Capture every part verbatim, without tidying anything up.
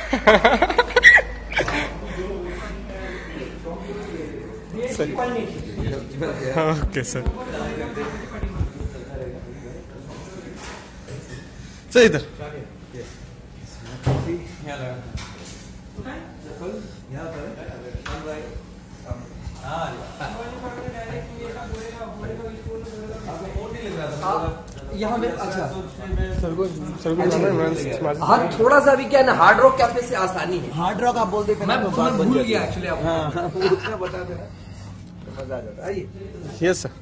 Okay sir. Sir इधर यहाँ में। अच्छा सर को सर को हाँ थोड़ा सा भी क्या ना, हार्ड रॉक कैफे से आसानी है। हार्ड रॉक आप बोल देते मैं भूल गया एक्चुअली। हाँ बता देना मजा आ जाता। आइए। Yes sir.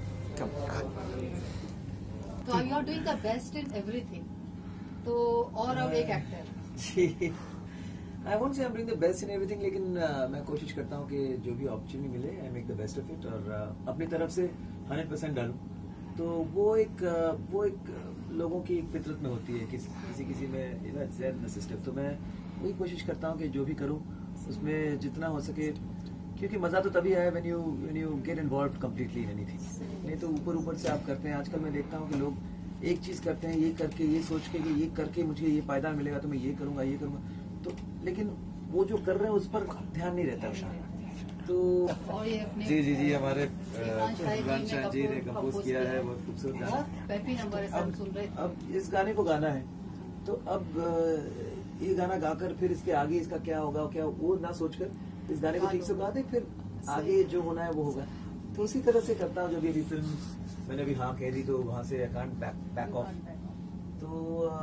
तो you are doing the best in everything, तो और अब एक actor. I won't say I am doing the best in everything, लेकिन uh, मैं कोशिश करता हूँ कि जो भी अपॉर्चुनिटी मिले I make the best of it और uh, अपनी तरफ से हंड्रेड परसेंट डालूं। तो वो एक uh, वो एक uh, लोगों की एक फितरत में होती है, किसी किसी किसी में you know it's there in the system. तो मैं वही कोशिश करता हूँ कि जो भी करूँ उसमें जितना हो सके, क्योंकि मजा तो तभी आया when you when you get involve completely in anything. नहीं तो ऊपर ऊपर से आप करते हैं। आजकल मैं देखता हूँ कि लोग एक चीज करते हैं, ये करके ये सोच के कि ये करके मुझे ये फायदा मिलेगा तो मैं ये करूंगा ये करूंगा, तो लेकिन वो जो कर रहे हैं उस पर ध्यान नहीं रहता। तो जी जी जी हमारे इमरान शाह जी ने कंपोज किया है, बहुत खूबसूरत गाना। अब, अब इस गाने को गाना है, तो अब ये गाना गाकर फिर इसके आगे इसका क्या होगा क्या वो ना सोचकर इस गाने को ठीक से गा दे, फिर आगे जो होना है वो होगा। तो उसी तरह से करता हूँ। जब ये भी फिल्म मैंने अभी हाँ कह दी तो वहां से I can't back back off. तो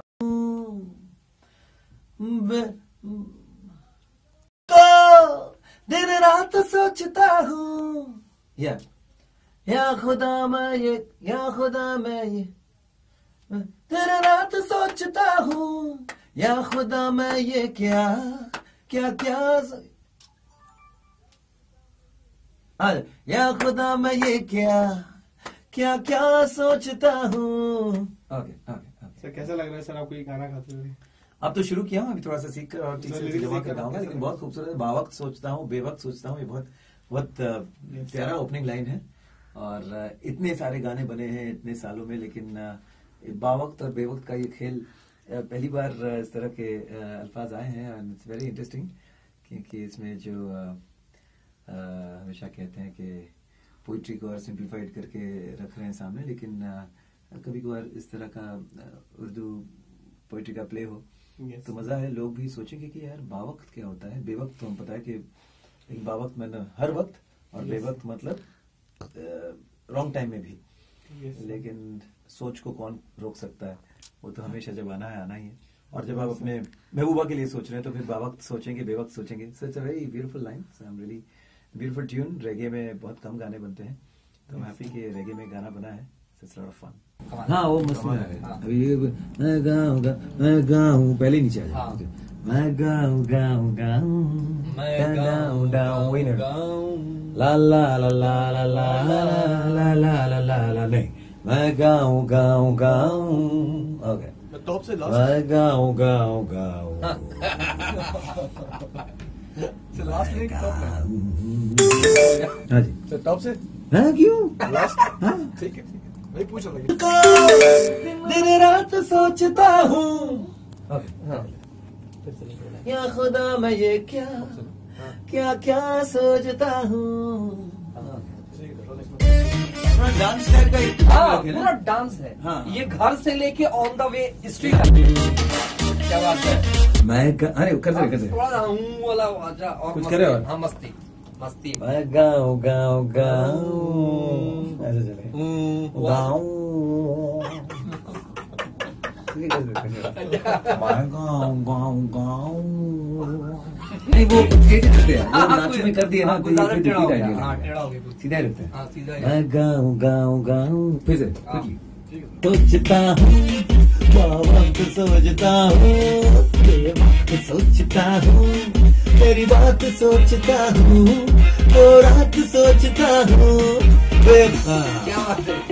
तो दिन रात सोचता हूँ या या खुदा मैं ये या खुदा मैं ये दिन रात सोचता हूँ या खुदा मैं ये क्या क्या क्या या खुदा मैं ये क्या क्या क्या सोचता हूँ। ओके ओके सर कैसा लग रहा है सर आपको ये गाना गाते हुए? अब तो शुरू किया हूँ, अभी थोड़ा सा सीख कर और ठीक से जमा कर गाऊंगा, लेकिन बहुत खूबसूरत है। बावक्त सोचता हूँ बेवक्त सोचता हूँ, ये बहुत बहुत प्यारा ओपनिंग लाइन है। और इतने सारे गाने बने हैं इतने सालों में, लेकिन बावक्त और बेवक्त का ये खेल पहली बार इस तरह के अल्फाज आए हैं एंड इट्स वेरी इंटरेस्टिंग, क्योंकि इसमें जो हमेशा कहते हैं कि पोइट्री को और सिंप्लीफाइड करके रख रहे हैं सामने, लेकिन कभी कभार इस तरह का उर्दू पोइट्री का प्ले हो yes. तो मजा है। लोग भी सोचेंगे कि यार बावक्त क्या होता है। बेवक्त तो हम पता है कि एक बावक्त मतलब हर वक्त, और yes. बेवक्त मतलब रॉन्ग टाइम में भी yes. लेकिन सोच को कौन रोक सकता है, वो तो हमेशा जब आना है आना ही है। और जब आप अपने महबूबा के लिए सोच रहे हैं तो फिर बावक्त सोचेंगे बेवक्त सोचेंगे। So it's a very beautiful line, I am really beautiful tune. Reggae में बहुत कम गाने बनते हैं, तो मैं हैप्पी कि रेगे में गाना बना है। It's lot of fun. हाँ वो मस्त में है। अभी ये मैं गाऊंगा मैं गाऊं पहले नीचे आ जाए। मैं गाऊं गाऊं गाऊं मैं गाऊं गाऊं वही ना ला ला ला ला ला ला ला ला ला ला ला नहीं मैं गाऊं गाऊं गाऊं। ओके टॉप से लास्ट मैं गाऊं गाऊं गाऊं लास्ट में टॉप हाँ जी सर टॉप से हाँ क्यों लास्ट हाँ ठीक है मैं पूछ रहा हूँ। दिन रात सोचता हूँ या खुदा मैं ये क्या क्या क्या सोचता हूँ। डांस का हाँ पूरा डांस है। हाँ। ये घर से लेके ऑन द वे स्ट्रीट। क्या बात है। मैं अरे कर दे कर दे थोड़ा हूँ वाला आजा और कुछ करे और हाँ मस्ती मस्ती मैं गाऊं गाऊं गाऊं ऐसे चले गाऊं मैं गाऊं गाऊं गाऊं नहीं वो करते हैं वो नाच में कर दिया ना तो ये फिर रिपीट आएगा सीधा रहता है। मैं गाऊं गाऊं गाऊं फिर से सोचता हूँ बावक्त सोचता हूँ बेवक्त सोचता हूँ तेरी बात सोचता हूँ वो रात सोचता हूँ। क्या बात है।